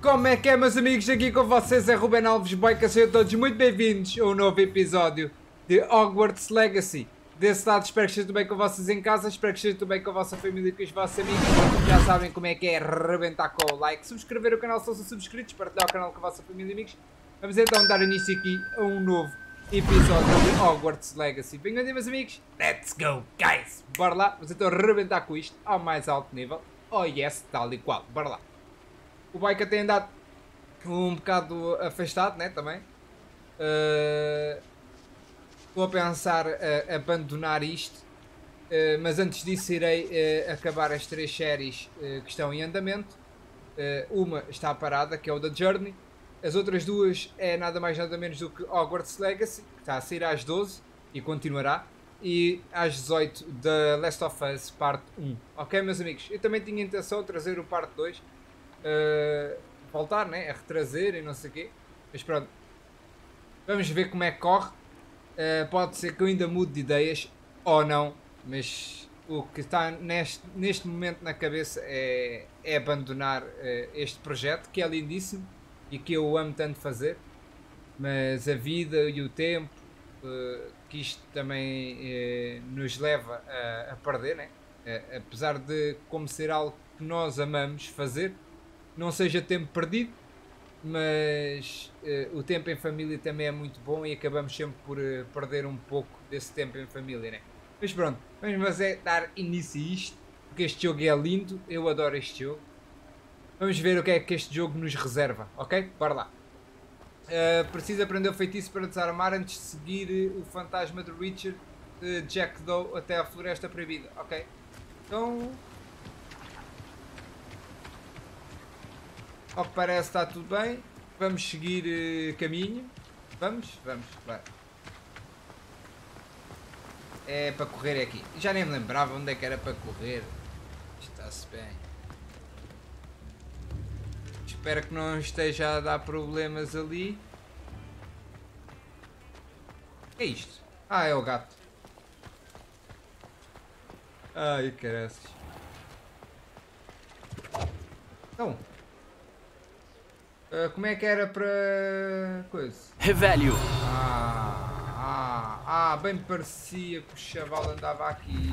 Como é que é, meus amigos? Aqui com vocês é Ruben Alves Boica. Sejam todos muito bem-vindos a um novo episódio de Hogwarts Legacy. Desse lado, espero que estejam tudo bem com vocês em casa, espero que estejam tudo bem com a vossa família e com os vossos amigos. Já sabem como é que é, arrebentar com o like, subscrever o canal se não são subscritos, partilhar o canal com a vossa família e amigos. Vamos então dar início aqui a um novo episódio de Hogwarts Legacy. Bem-vindos, meus amigos. Let's go, guys! Bora lá, vamos então arrebentar com isto ao mais alto nível. Oh yes, tal e qual, bora lá. O Boica tem andado um bocado afastado, né, também. Estou a pensar abandonar isto, mas antes disso irei acabar as 3 séries que estão em andamento. Uma está parada, que é o da Journey. As outras 2 é nada mais nada menos do que Hogwarts Legacy, que está a sair às 12 e continuará. E às 18 da Last of Us Parte 1. Ok, meus amigos? Eu também tinha a intenção de trazer o Parte 2. Voltar, né, a retrazer e não sei o quê, mas pronto, vamos ver como é que corre. Pode ser que eu ainda mude de ideias ou não, mas o que está neste momento na cabeça é abandonar este projeto, que é lindíssimo e que eu amo tanto fazer, mas a vida e o tempo que isto também nos leva a perder, né? Apesar de como ser algo que nós amamos fazer, não seja tempo perdido, mas o tempo em família também é muito bom e acabamos sempre por perder um pouco desse tempo em família, né? Mas pronto, vamos dar início a isto, porque este jogo é lindo, eu adoro este jogo. Vamos ver o que é que este jogo nos reserva, ok? Bora lá. Preciso aprender o feitiço para desarmar antes de seguir o fantasma de Richard de Jack Doe até à Floresta Proibida, ok? Então... ao que parece está tudo bem. Vamos seguir caminho. Vamos. Vai. É para correr aqui. Já nem me lembrava onde é que era para correr. Está-se bem. Espero que não esteja a dar problemas ali. O que é isto? Ah, é o gato. Ai, caraças. Então... como é que era para coisa? Revelio. Bem parecia que o chaval andava aqui.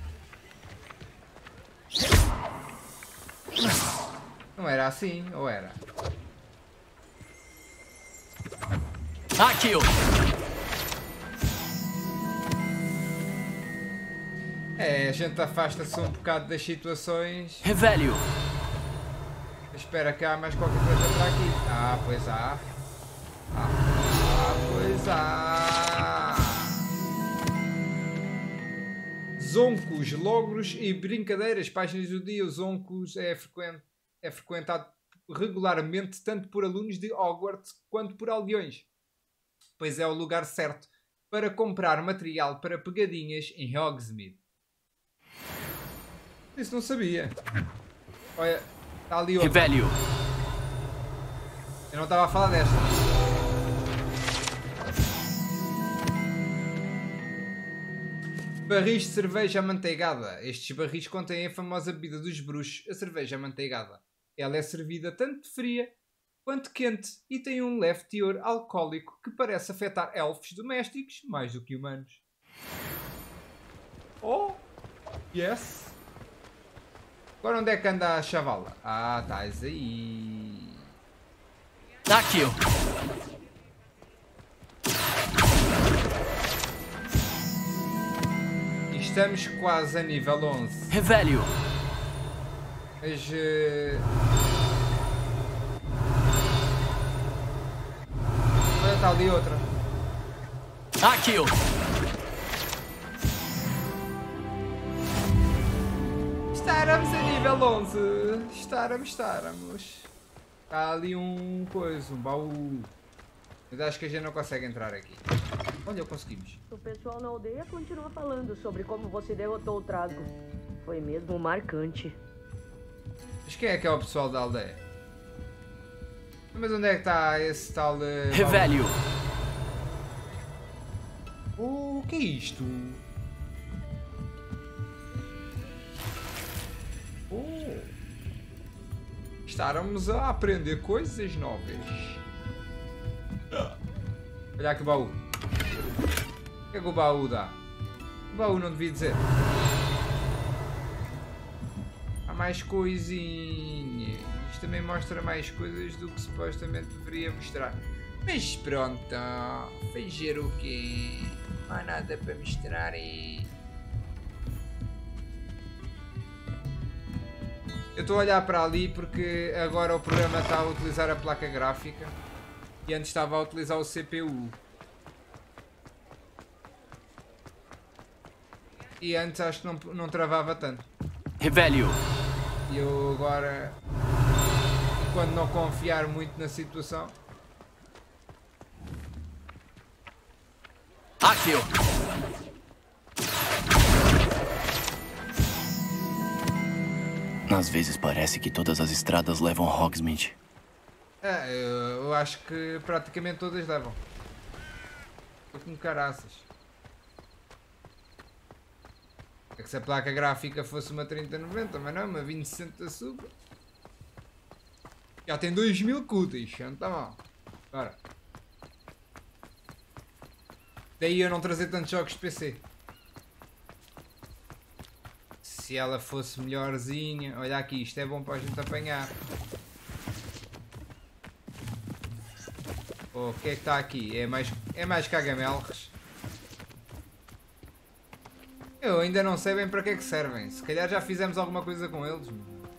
Não era assim, ou era? Akio. A gente afasta-se um bocado das situações. Revelio. Espera que há mais qualquer coisa para aqui. Pois há. Pois há. Zoncos, logros e brincadeiras. Páginas do dia. Os Zoncos é frequentado regularmente tanto por alunos de Hogwarts quanto por aldeões, pois é o lugar certo para comprar material para pegadinhas em Hogsmeade. Isso não sabia. Olha, está ali outra. Revelio. Eu não estava a falar desta. Barris de cerveja amanteigada. Estes barris contêm a famosa bebida dos bruxos, a cerveja amanteigada. Ela é servida tanto fria quanto quente e tem um leve teor alcoólico que parece afetar elfos domésticos mais do que humanos. Oh, yes. Agora onde é que anda a chavala? Estás aí. Akio. Estamos quase a nível 11. Revelio. Mas... olha, está ali outra. Akio. Estáramos a nível 11. Estáramos. Está ali um coisa, um baú. Mas acho que a gente não consegue entrar aqui. Olha, conseguimos. O pessoal na aldeia continua falando sobre como você derrotou o Trasgo. Foi mesmo marcante. Mas quem é que é o pessoal da aldeia? Mas onde é que está esse tal... Revelio. O que é isto? estarmos a aprender coisas novas. Olha aqui o baú. O que é que o baú dá? O baú não devia dizer. Há mais coisinhas. Isto também mostra mais coisas do que supostamente deveria mostrar. Mas pronto, fazer o quê? Não há nada para mostrar e... Eu estou a olhar para ali porque agora o programa está a utilizar a placa gráfica e antes estava a utilizar o CPU. E antes acho que não travava tanto. Revelio. E eu agora, quando não confiar muito na situação... Accio. Às vezes parece que todas as estradas levam a Hogsmeade. Eu acho que praticamente todas levam. Estou com caraças. É que se a placa gráfica fosse uma 3090, mas não, uma 2060 Super. Já tem 2000 cutis, não está mal. Bora. Daí eu não trazer tantos jogos de PC. Se ela fosse melhorzinha... Olha aqui, isto é bom para a gente apanhar. Oh, o que é que está aqui? É mais cagamelres. Eu ainda não sei bem para que é que servem. Se calhar já fizemos alguma coisa com eles.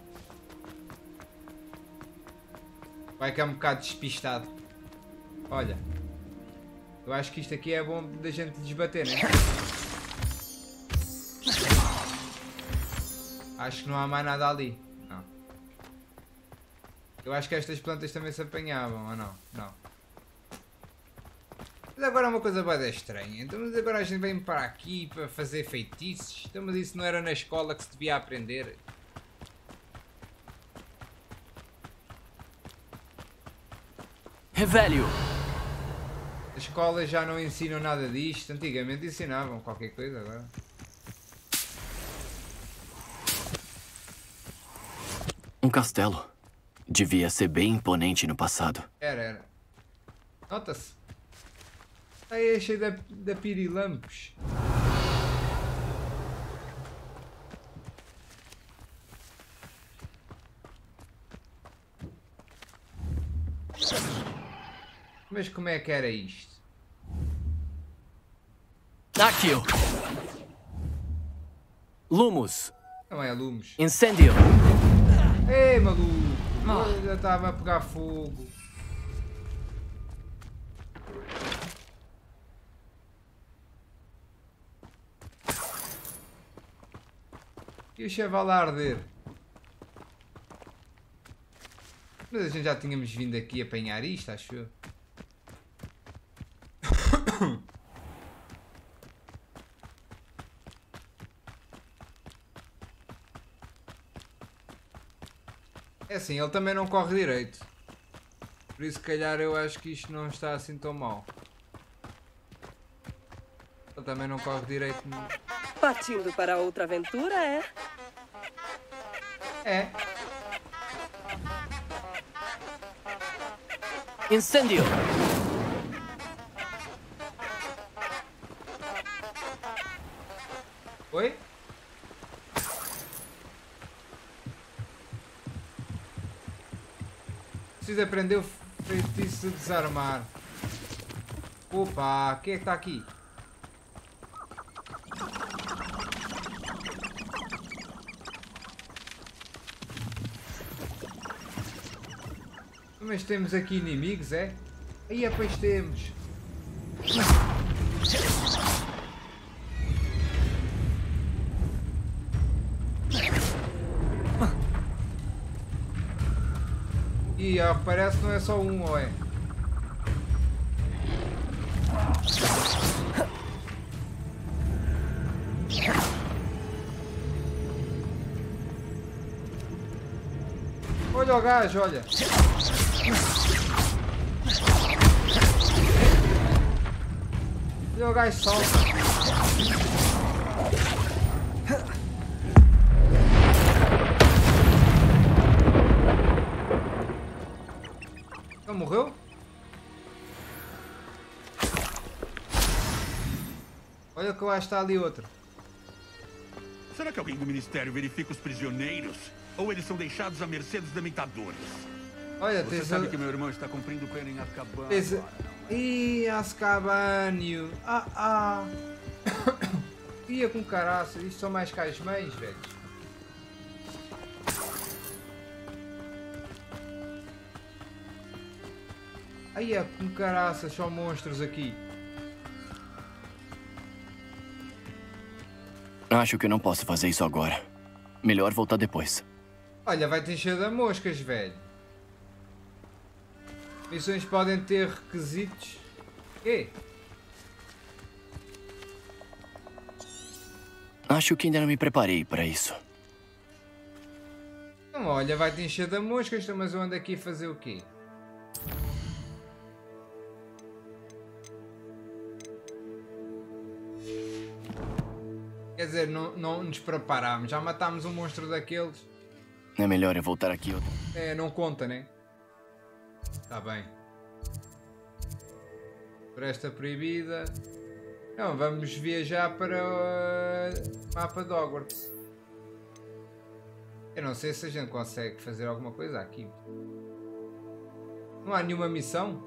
Vai que é um bocado despistado. Olha. Eu acho que isto aqui é bom da gente desbater, né? Acho que não há mais nada ali. Não. Eu acho que estas plantas também se apanhavam, ou não? Não. Mas agora é uma coisa bem estranha. Então mas agora a gente vem para aqui para fazer feitiços. Então mas isso não era na escola que se devia aprender? Revelio. As escolas já não ensinam nada disto. Antigamente ensinavam qualquer coisa agora. Um castelo. Devia ser bem imponente no passado. Era. Nota-se. Aí é cheio da pirilampos. Mas como é que era isto? Accio. Lumos. Não é lumos. Incendio. Ei, maluco! Já estava a pegar fogo. E o chaval a arder. Mas a gente já tínhamos vindo aqui apanhar isto, acho eu. É assim, ele também não corre direito. Por isso, se calhar, eu acho que isto não está assim tão mal. Ele também não corre direito. Partindo para outra aventura, é? É. Incendio. Oi? Preciso aprender o feitiço de desarmar. Opa, quem é que está aqui? Mas temos aqui inimigos, é? Aí é, pois temos. E ao que parece não é só um, ou é? Olha o gajo, olha. Olha o gajo salta. morreu? Olha que eu acho que está ali outro. Será que alguém do Ministério verifica os prisioneiros? Ou eles são deixados à mercê dos dementadores? Olha, Você sabe que meu irmão está cumprindo pena em Azkaban. Ih, Azkabanio. Ia com caraça. Isto são mais que as mães, velho. Aí é com caraças, só monstros aqui. Acho que não posso fazer isso agora. Melhor voltar depois. Olha, vai te encher de moscas, velho. Missões podem ter requisitos. Quê? Acho que ainda não me preparei para isso. Então, olha, vai te encher de moscas, mas eu ando aqui a fazer o quê? Quer dizer, não nos preparámos. Já matámos um monstro daqueles. É melhor eu voltar aqui outra. É, não conta, né? Tá bem. Floresta proibida. Não, vamos viajar para o mapa de Hogwarts. Eu não sei se a gente consegue fazer alguma coisa aqui. Não há nenhuma missão?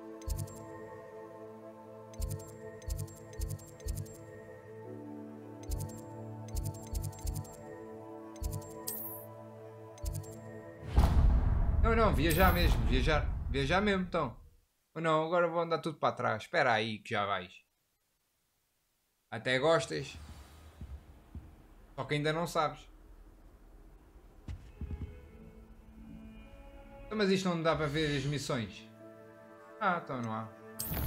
Não, viajar mesmo, viajar mesmo, então. Ou não, agora vou andar tudo para trás. Espera aí que já vais. Até gostas. Só que ainda não sabes. Então, mas isto não dá para ver as missões. Ah, então não há.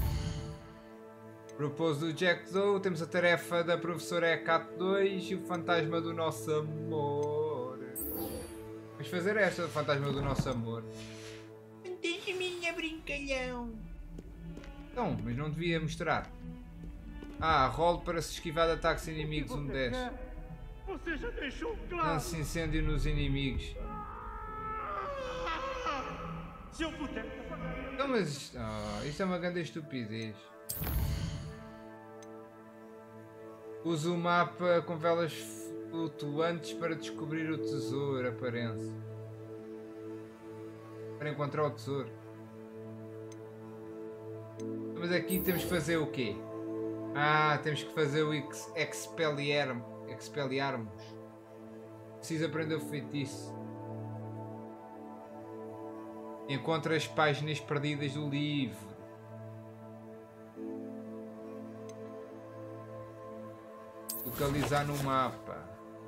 Propôs do Jack Doe, temos a tarefa da professora Hecat 2 e o fantasma do nosso amor. Vamos fazer esta, o fantasma do nosso amor. Fantasminha brincalhão. Então, mas não devia mostrar. Ah, role para se esquivar de ataques inimigos, 10. Você já deixou claro. Lance incêndio nos inimigos. Se eu puder. Então, mas isto é uma grande estupidez. Usa o mapa com velas flutuantes para descobrir o tesouro, aparência. Para encontrar o tesouro. Mas aqui temos que fazer o quê? Ah, temos que fazer o Expelliarmus. Preciso aprender o feitiço. Encontra as páginas perdidas do livro. Localizar no mapa.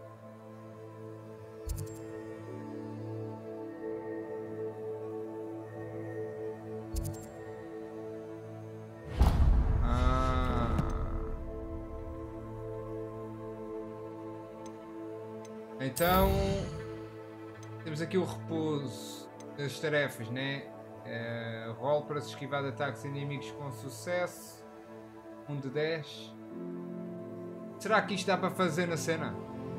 Então temos aqui o repouso das tarefas, né? Role para se esquivar de ataques inimigos com sucesso. 1 de 10. Será que isto dá para fazer na cena?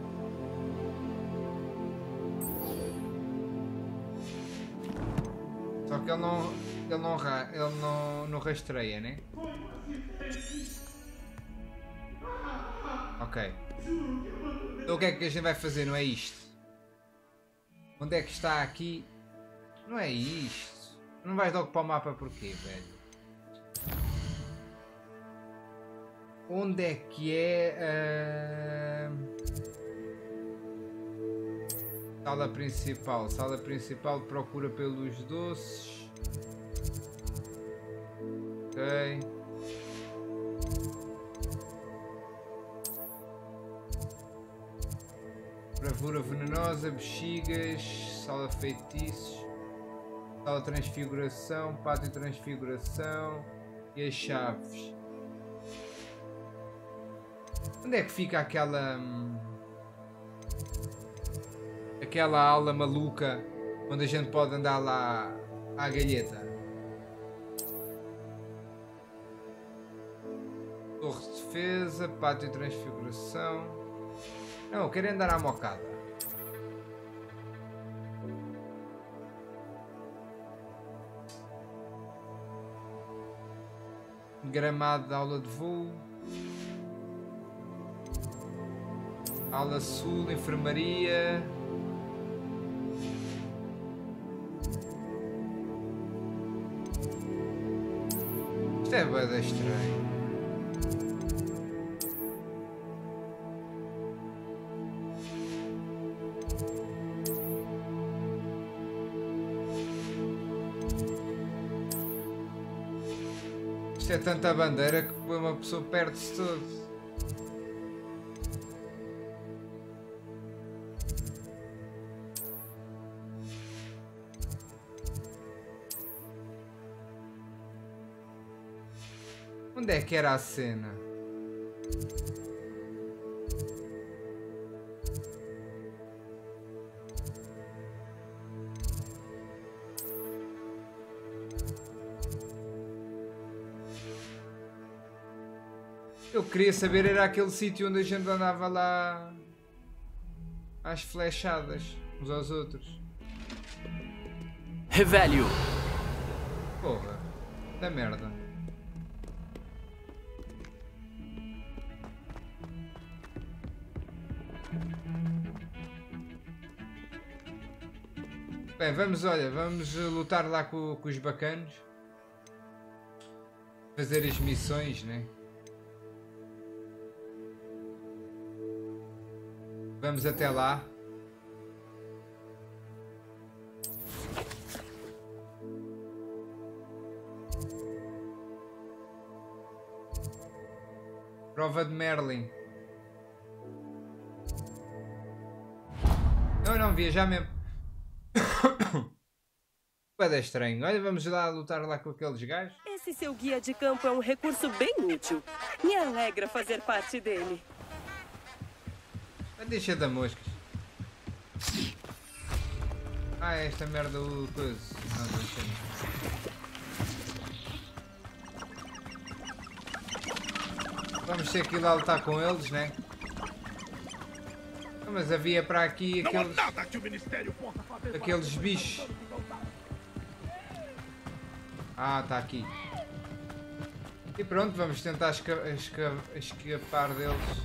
Só que ele não rastreia, né? Ok. Então o que é que a gente vai fazer? Não é isto? Onde é que está aqui? Não é isto. Não vais logo para o mapa porquê, velho? Onde é que é sala principal? Sala principal procura pelos doces. Ok. Bravura venenosa, bexigas, sala feitiços, sala transfiguração, pátio transfiguração e as chaves. Onde é que fica aquela aula maluca onde a gente pode andar lá à galheta? Torre de defesa, pátio de transfiguração. Não, eu quero andar à mocada. Gramado de aula de voo. Aula sul, enfermaria. Isto é bué estranho. Isto é tanta bandeira que uma pessoa perde-se todo. Onde é que era a cena? Eu queria saber, era aquele sítio onde a gente andava lá às flechadas uns aos outros. Revelio. Porra, da merda. Bem, olha, vamos lutar lá com os bacanos. Fazer as missões, né? Vamos até lá. Prova de Merlin. Não, viajar mesmo. É estranho. Olha, vamos lá lutar lá com aqueles gajos. Esse seu guia de campo é um recurso bem útil. Me alegra fazer parte dele. Deixa da moscas. Ah, esta merda o coisa. Não, deixa. Vamos ter que ir lá lutar com eles, né? Mas havia para aqui aqueles bichos. Ah, tá aqui. E pronto, vamos tentar escapar deles.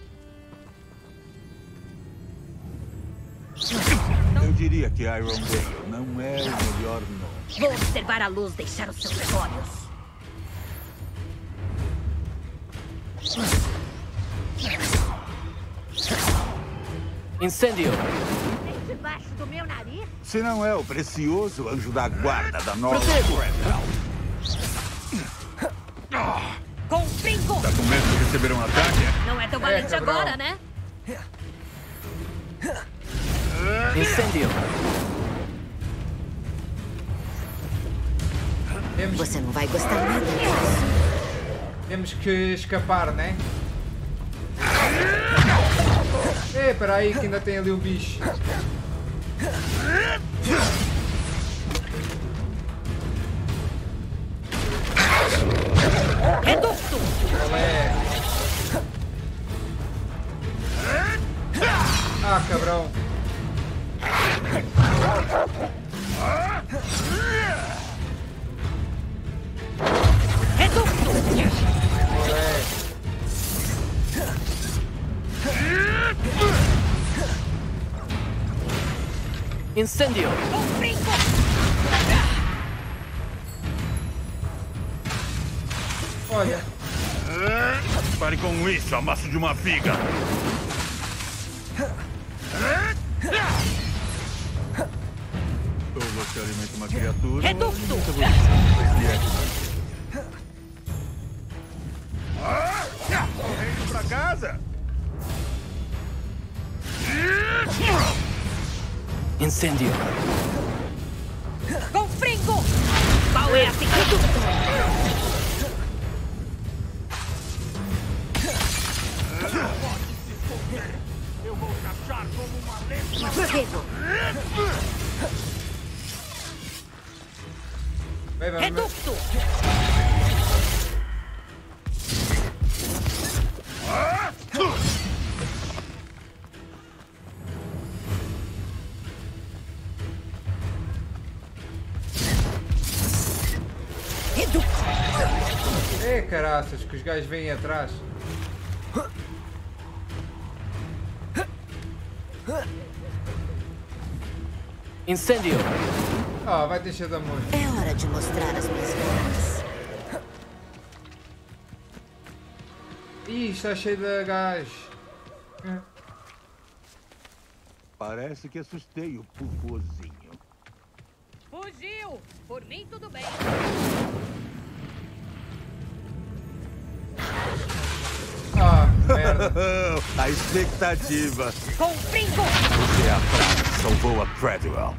Eu diria que Iron Dale não é o melhor nome. Vou observar a luz deixar os seus olhos. Incêndio. Debaixo do meu nariz? Se não é o precioso anjo da guarda da nova Protejo. Com brinco! Tá com medo de receber um ataque? Não é tão valente cabrão. agora, né? Incêndio. Você não vai gostar nada disso. Temos que escapar, né? Espera aí que ainda tem ali o bicho. Reduto! Olé. Ah, cabrão. Reduto! Olé. Incêndio. Com brinco! Olha. Pare com isso, amasso de uma figa. Ou você alimenta uma criatura. Reduto! Correndo pra casa! Incêndio. Com brinco! Qual é a reduto? Eu vou cachar como uma letra. Protejo! Vai, vai, vai. Reduto! caraças, que os gajos vêm atrás. Incêndio! Ah, vai deixar da música. É hora de mostrar as minhas garras. Ih, está cheio de gás. Parece que assustei o pufuzinho. Fugiu! Por mim, tudo bem. Ah, merda. A expectativa. Com brinco! Você é a praga que salvou a Treadwell.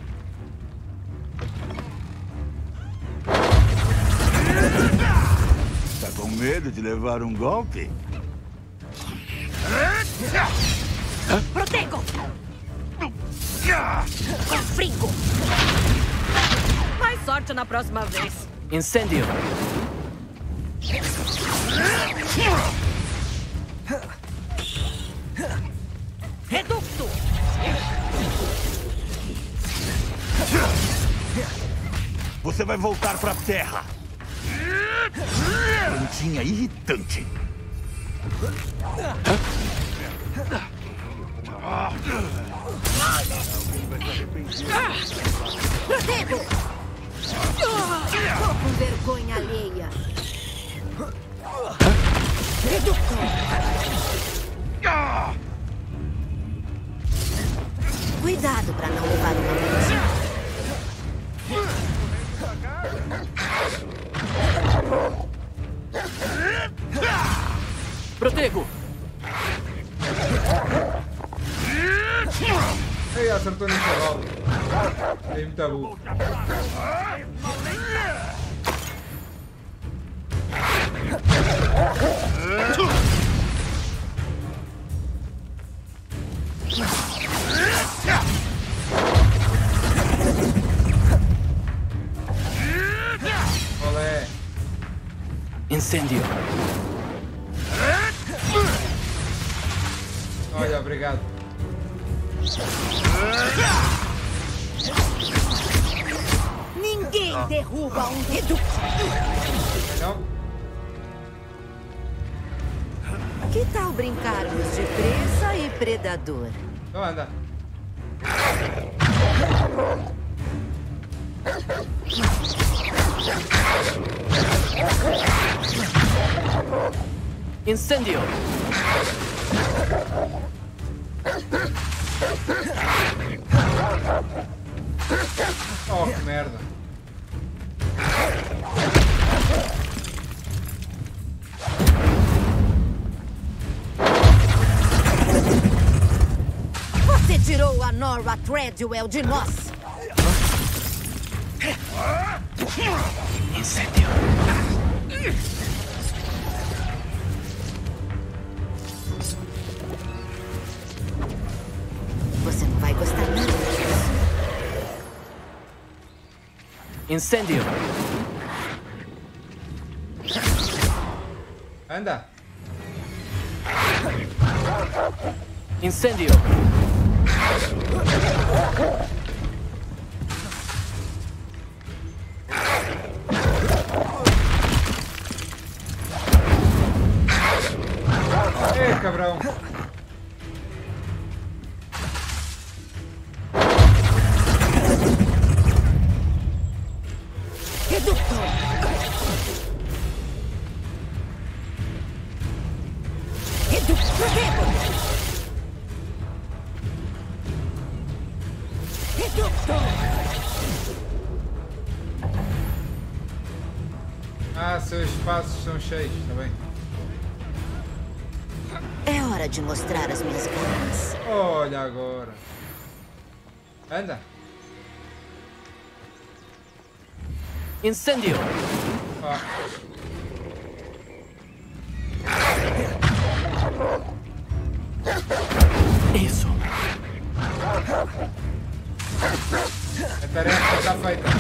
Tá com medo de levar um golpe? Protego! Com brinco! Mais sorte na próxima vez. Incêndio! Reducto! Você vai voltar pra terra. Plantinha irritante. Protego! Tô com vergonha alheia. Reducto! Cuidado pra não levar uma mordida. Protego! Ei, acertou no cavalo. Tem muita burro. Olé. Incêndio! Olha, obrigado. Ninguém derruba um reducto. Não? Que tal brincarmos de presa e predador? Não anda. Incêndio! Oh, que merda. Você tirou a Nora Treadwell de nós. Incêndio! Você não vai gostar nada disso. Incêndio! Anda. Incêndio! Ei, cabrão. Reducto! Reducto! Protego! Reducto! Ah, seus espaços são cheios, tá bem? É hora de mostrar as minhas garras. Olha agora. Anda. Incêndio! Ah. Isso! A tarefa está feita.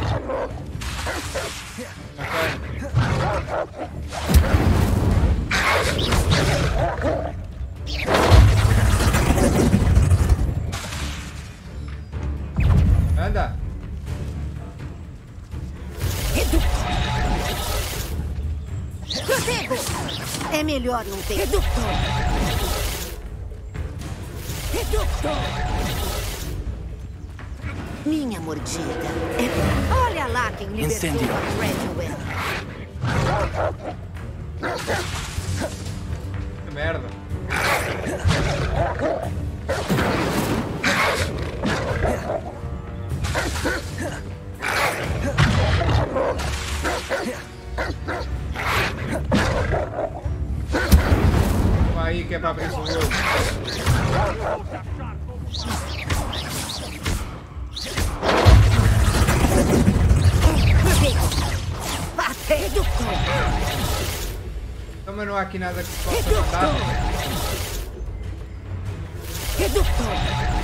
Anda. Reducto! Protego! É melhor não ter. Reductor! Reductor! Minha mordida. Olha lá quem libertou Incendio. a Redwell. Que merda. Vai aí que é para abrir o jogo. Bate, reductor! Então, mas não há aqui nada que se possa mandar. Reductor!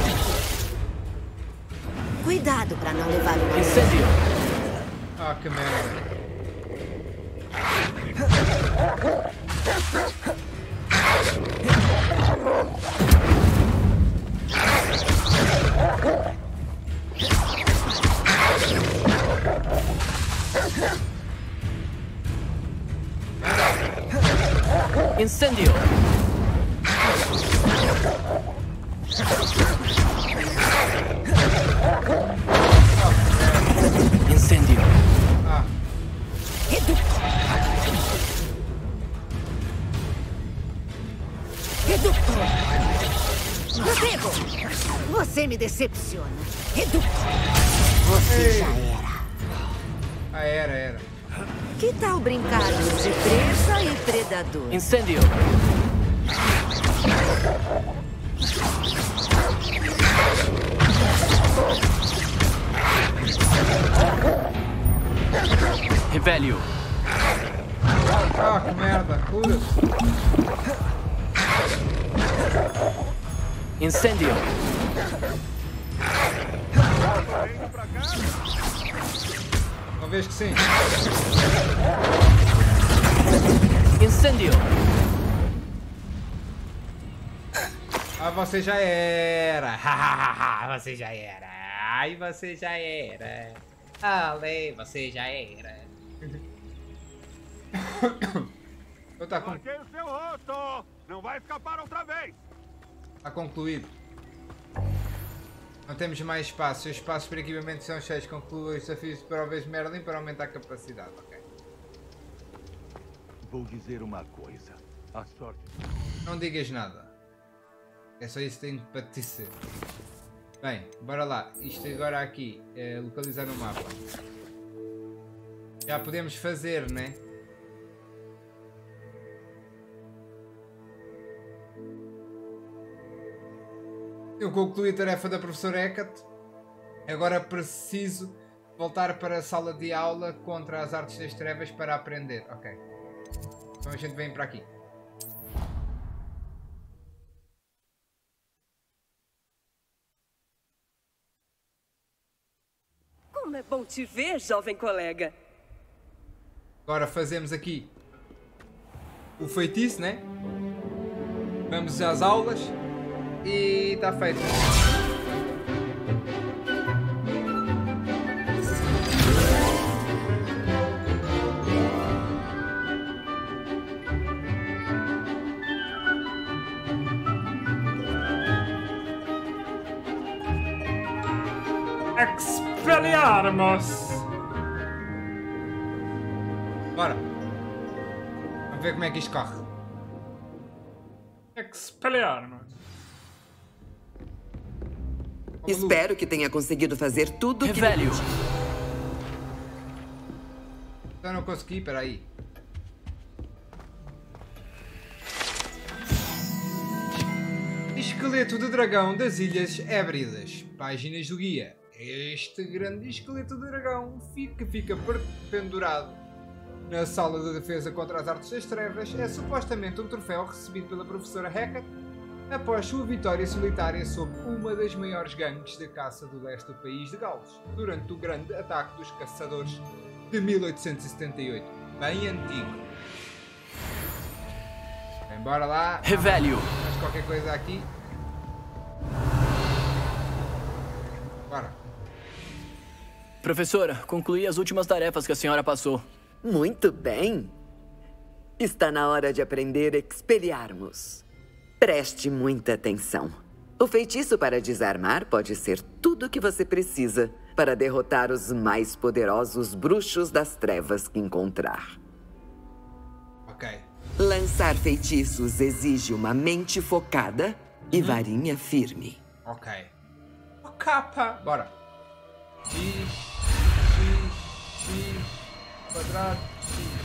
Cuidado para não levar uma... Incendio. Ah, que merda. Incendio. Incendio. Ah, Reductor! Reductor! Rodrigo! Você me decepciona. Reductor! Você já era. ah, era. Que tal brincarmos de presa e predador? Incendio. Revelio. Ah, que merda. Cura-se. Incendio. Uma vez que sim. Incendio. Ah, você já era. Você já era. Ai, você já era. Ale, você já era. Eu tá, Marquei o seu rosto! Não vai escapar outra vez! tá concluído. Não temos mais espaço. Os espaços para equipamento são cheios. Conclua os desafios de provas de Merlin para aumentar a capacidade. Ok. Vou dizer uma coisa. A sorte... Não digas nada. É só isso que tenho para te dizer. Bem, bora lá. Isto agora aqui é localizar no mapa. Já podemos fazer, né? Eu concluí a tarefa da professora Hecate. Agora preciso voltar para a sala de aula contra as artes das trevas para aprender. Ok. Então a gente vem para aqui. Como é bom te ver, jovem colega. Agora fazemos aqui o feitiço, né? Vamos às aulas e está feito. Expelliarmus! Bora. Vamos ver como é que isto corre. Expelliarmus! Espero que tenha conseguido fazer tudo o que... Revelio. Eu não consegui, peraí. Esqueleto de dragão das Ilhas Hébridas. Páginas do guia. Este grande esqueleto de dragão fica pendurado na sala de defesa contra as artes das trevas é supostamente um troféu recebido pela professora Hecate após sua vitória solitária sobre uma das maiores gangues de caça do leste do país de Gales, durante o grande ataque dos caçadores de 1878. Bem antigo. Bem, bora lá. Revelio. Mais qualquer coisa aqui. Bora. Professora, concluí as últimas tarefas que a senhora passou. Muito bem. Está na hora de aprender Expelliarmus. Preste muita atenção. O feitiço para desarmar pode ser tudo o que você precisa para derrotar os mais poderosos bruxos das trevas que encontrar. Ok. Lançar feitiços exige uma mente focada e varinha firme. Ok. A capa. Bora. X, quadrado, X.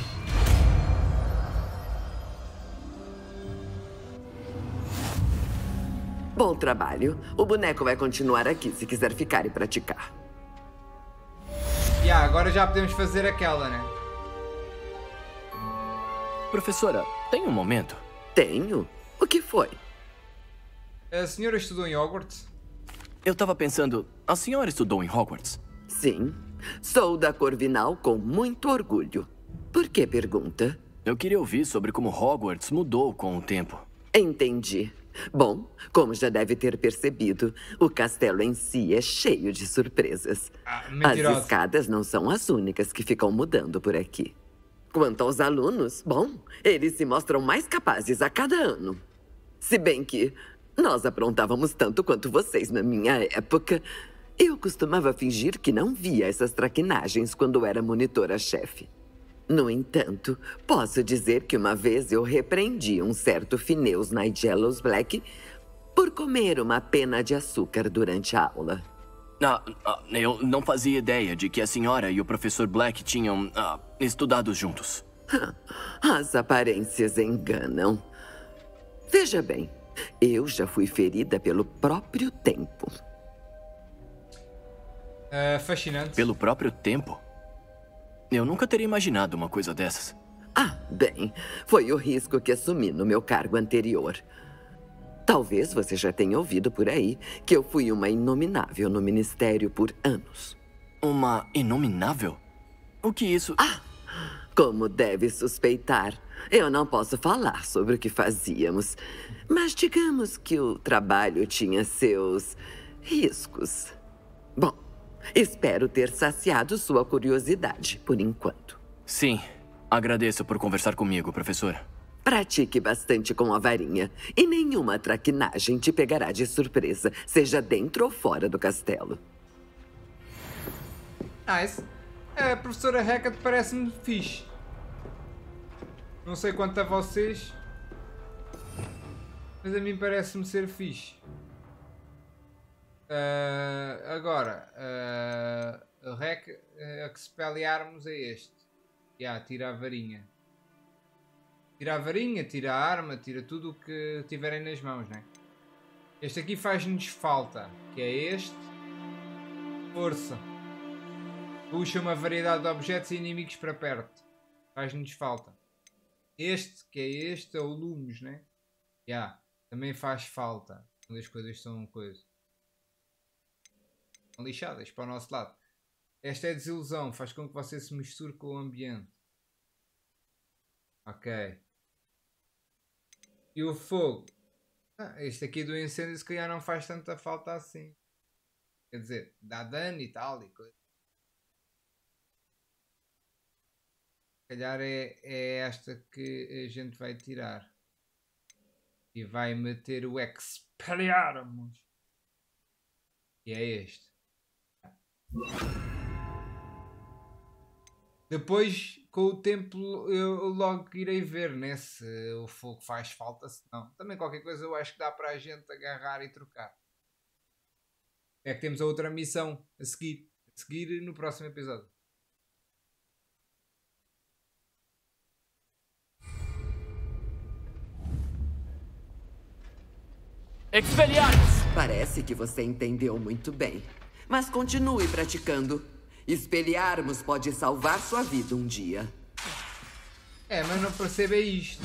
Bom trabalho. O boneco vai continuar aqui se quiser ficar e praticar. Agora já podemos fazer aquela, né? Professora, tem um momento? Tenho? O que foi? A senhora estudou em Hogwarts? Eu tava pensando, a senhora estudou em Hogwarts? Sim. Sou da Corvinal com muito orgulho. Por que pergunta? Eu queria ouvir sobre como Hogwarts mudou com o tempo. Entendi. Bom, como já deve ter percebido, o castelo em si é cheio de surpresas. As escadas não são as únicas que ficam mudando por aqui. Quanto aos alunos, bom, eles se mostram mais capazes a cada ano. Se bem que nós aprontávamos tanto quanto vocês na minha época. Eu costumava fingir que não via essas traquinagens quando era monitora-chefe. No entanto, posso dizer que uma vez eu repreendi um certo Phineas Nigellus Black por comer uma pena de açúcar durante a aula. Eu não fazia ideia de que a senhora e o professor Black tinham estudado juntos. As aparências enganam. Veja bem, eu já fui ferida pelo próprio tempo. Fascinante. Pelo próprio tempo? Eu nunca teria imaginado uma coisa dessas. Bem, foi o risco que assumi no meu cargo anterior. Talvez você já tenha ouvido por aí que eu fui uma inominável no ministério por anos. Uma inominável? O que isso... Como deve suspeitar, eu não posso falar sobre o que fazíamos. Mas digamos que o trabalho tinha seus riscos. Bom, espero ter saciado sua curiosidade, por enquanto. Sim. Agradeço por conversar comigo, professora. Pratique bastante com a varinha. E nenhuma traquinagem te pegará de surpresa, seja dentro ou fora do castelo. Nice. A professora Hecate parece-me fixe. Não sei quanto a vocês, mas a mim parece-me ser fixe. Agora, o rec a que Expelliarmus é este. Tira a varinha. Tira a varinha, tira a arma, tira tudo o que tiverem nas mãos, né? Este aqui faz-nos falta, que é este. Força. Puxa uma variedade de objetos e inimigos para perto. Faz-nos falta. Este, que é este, é o Lumos, né? Também faz falta. Quando as coisas são coisa. São lixadas para o nosso lado. Esta é desilusão. Faz com que você se misture com o ambiente. Ok. E o fogo? Este aqui do incêndio se calhar não faz tanta falta assim. Quer dizer, dá dano e tal e coisa. Se calhar é esta que a gente vai tirar. E vai meter o Expelliarmus. E é este. Depois, com o tempo, eu logo irei ver, né? Se o fogo faz falta, se não. Também qualquer coisa eu acho que dá para a gente agarrar e trocar. É que temos a outra missão a seguir. A seguir no próximo episódio. Expelliarmus! Parece que você entendeu muito bem. Mas continue praticando. Expelliarmus pode salvar sua vida um dia. Mas não percebo isto.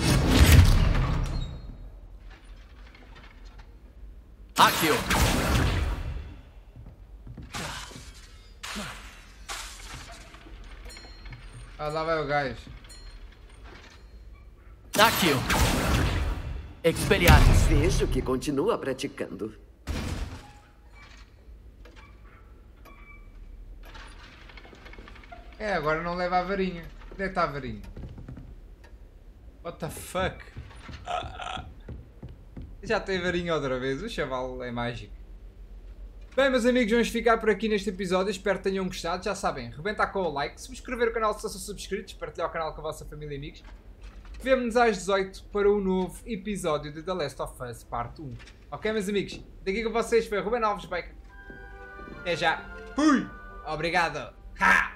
Accio! Lá vai o gajo. Accio! Expelliarmus! Vejo que continua praticando. Agora não leva a varinha. Onde é que está a varinha? What the fuck? Já tem varinha outra vez, o chaval é mágico. Bem, meus amigos, vamos ficar por aqui neste episódio. Espero que tenham gostado. Já sabem, rebentar com o like, subscrever o canal se não são subscritos, partilhar o canal com a vossa família e amigos. Vemo-nos às 18 para o novo episódio de The Last of Us Parte 1. Ok, meus amigos? Daqui com vocês foi Ruben Alves Bacon. Até já. Fui! Obrigado. Ha!